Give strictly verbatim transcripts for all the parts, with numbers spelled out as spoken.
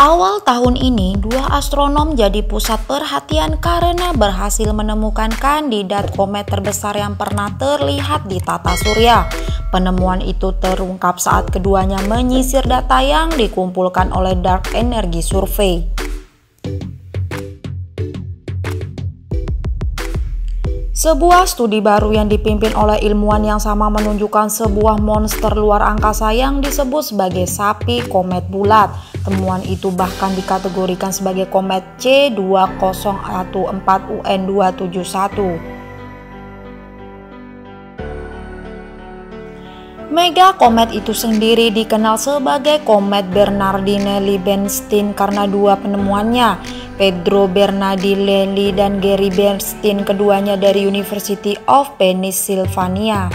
Awal tahun ini, dua astronom jadi pusat perhatian karena berhasil menemukan kandidat komet terbesar yang pernah terlihat di tata surya. Penemuan itu terungkap saat keduanya menyisir data yang dikumpulkan oleh Dark Energy Survey. Sebuah studi baru yang dipimpin oleh ilmuwan yang sama menunjukkan sebuah monster luar angkasa yang disebut sebagai sapi komet bulat. Temuan itu bahkan dikategorikan sebagai komet C dua nol satu empat U N dua tujuh satu. Mega komet itu sendiri dikenal sebagai komet Bernardinelli-Bernstein karena dua penemuannya, Pedro Bernardinelli dan Gary Bernstein, keduanya dari University of Pennsylvania.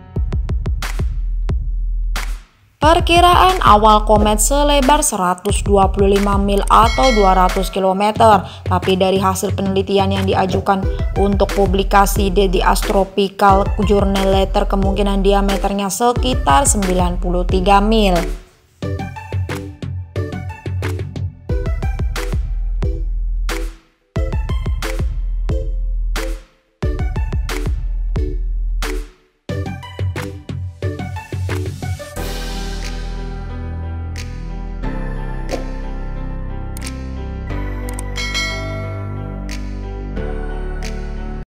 Perkiraan awal komet selebar seratus dua puluh lima mil atau dua ratus kilometer, tapi dari hasil penelitian yang diajukan untuk publikasi di The Astrophysical Journal Letter, kemungkinan diameternya sekitar sembilan puluh tiga mil.